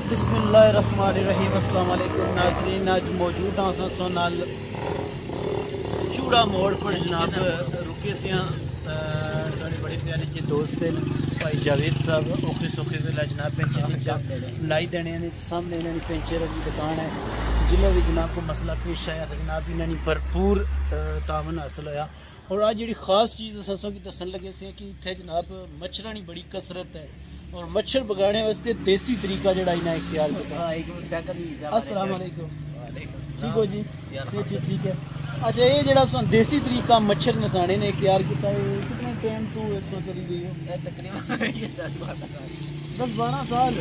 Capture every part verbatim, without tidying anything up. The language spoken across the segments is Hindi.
बिस्मिल्लाहिर्रहमानिर्रहीम। अस्सलाम वालेकुम नाज़रीन, आज मौजूद हाँ सोनाल चूड़ा मोड़ पर जनाब रुके से साढ़े बड़े प्यारे जी दोस्त भाई जावेद साहब औखे सौखे वेला जनाब पेंचर लाई देने सामने इन्होंने पेंचर की दुकान है जिले भी जनाब को मसला पेश आया तो जनाब इन्होंने भरपूर तावन हासिल होया। और आज जी खास चीज़ असों की दसन लगे से कि इतने जनाब मच्छरां की बड़ी कसरत है और मच्छर भगाने वास्ते देसी तरीका जड़ा इन्हें इख्तियार किया। अस्सलाम वालेकुम। ठीक हो जी? जी ठीक है। अच्छा, ये जड़ा देसी तरीका मच्छर नसाने ने इख्तियार किया है, कितने टाइम तू सो करी गई हो? तकरीबन दस बारह साल।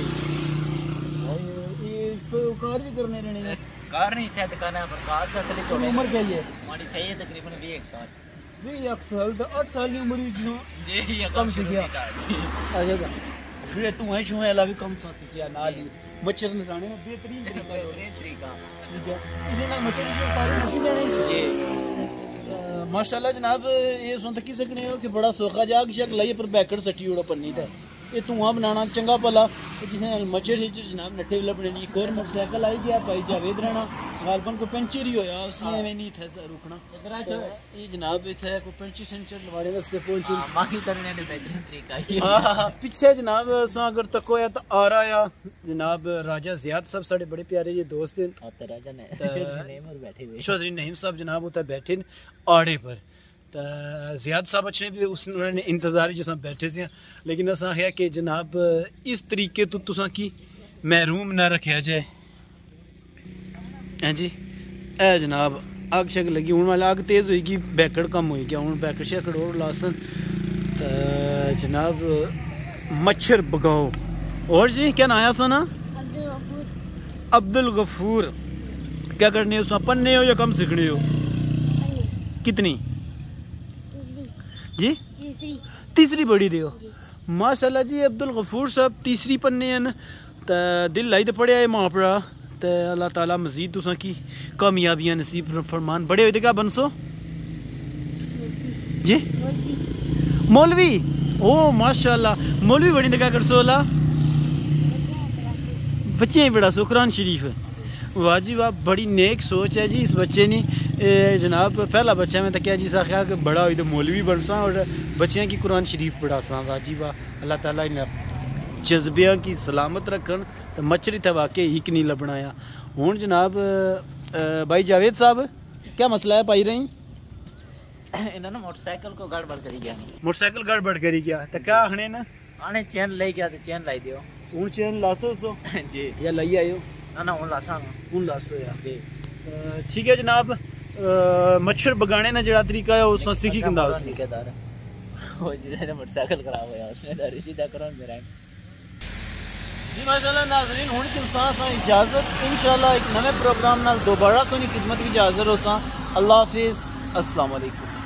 ये कार भी करने रहने कार नहीं थे दुकान पर कार का चले छोड़े। उम्र क्या है? हमारी थे तकरीबन बीस एक साल। जी एक साल तो आठ साल की उम्र जी जी कम से किया। अच्छा फिर तू है छू है भी कम सा सीखिया नाल ही मच्छर नसाने में बेहतरीन बेहतरीन तरीका। ठीक है, इसी नाल मच्छर जो सारे नसी जाने जी। माशाल्लाह जनाब, ये सुन तक सकने हो कि बड़ा सोखा जाग शक लाइए पर बैकड़ सटी उड़ा पन्नी था ये धुआं बनाना चंगा भला जिसे मच्छर जनाब नट्ठे लभने नहीं। एक और मोटरसाइकिल आई गया भाई जावेद राणा गालबन को पंचर ही होया उसने एवं नहीं थे रुकना ये जनाब इतने को पंचर सेंचर लवाने वास्ते पहुंचे माही करने ने बेहतरीन तरीका। हाँ हाँ पीछे जनाब अगर तक होया तो आ रहा है जनाब राजा ज़ियाद साहब साढ़े बड़े प्यारे ये दोस्त हैं चौधरी नहीम साहब जनाब होता बैठे आड़े पर तो ज़ियाद साहब अच्छे भी उस उन्होंने इंतज़ार जिस बैठे से लेकिन असा है कि जनाब इस तरीके तो तुसा की महरूम ना रखा जाए हैं जी। ए जनाब अग शग लगी हूँ वाले अग तेज़ होगी बैकड़ कम हो गया हूँ बैकड़ शैकड़ और लासन तो जनाब मच्छर भगाओ। और जी क्या नाया सोना? अब्दुल गफूर। क्या करने हो? पढ़ने हो या कम सीखने हो? कितनी जी? तीसरी बड़ी रहे हो माशाल्लाह जी। अब्दुल गफूर साहब तीसरी पन्ने हैं तो दिल लाई तो पढ़िया है माँ पढ़ा तो अल्लाह ताला मजीद तुसा की कामयाबियाँ नसीब फरमान। बड़े हुए क्या बनसो जी? मौलवी। ओ माशाल्लाह मौलवी बड़ी तो क्या कर सो ला बच्चे ही बड़ा सो कुरान शरीफ है। वाह जी वाह, बड़ी नेक सोच है जी इस बच्चे ने। ए, जनाब पहला बच्चा मैं तो क्या जी सा ख्याल कि बड़ा हुई तो मौलवी बन सा और बच्चियाँ की कुरान शरीफ पढ़ा सा। वाह जी वाह, अल्लाह ताला इन्हें जज्बिया की सलामत रखन तो मच्छरी था वाकई ही नहीं लबनाया। हूँ जनाब भाई जावेद साहब क्या मसला है पाई रही? इन्होंने मोटरसाइकिल को गड़बड़ करी गया। मोटरसाइकिल गड़बड़ करी गया तो क्या आखने ना आने चैन ले गया तो चैन लाई दियो। हूँ चैन लासो तो जी या लाई आयो ना ना हूँ लासा हूँ लासो या जी। ठीक है जनाब, मच्छर भगाने ना जड़ा तरीका है उस सीखी कंदा उस ठेकेदार वो जिसने मोटरसाइकिल खराब होया उसने दारी सीधा करो मेरा जी। माशाल्लाह नाज़रीन, हुण की इंसान सा इजाज़त इंशाल्लाह एक नवे प्रोग्राम नाल दोबारा सोनी खिदमत की हाज़िर हो सा। अल्लाह हाफिज़, अस्सलाम वालेकुम।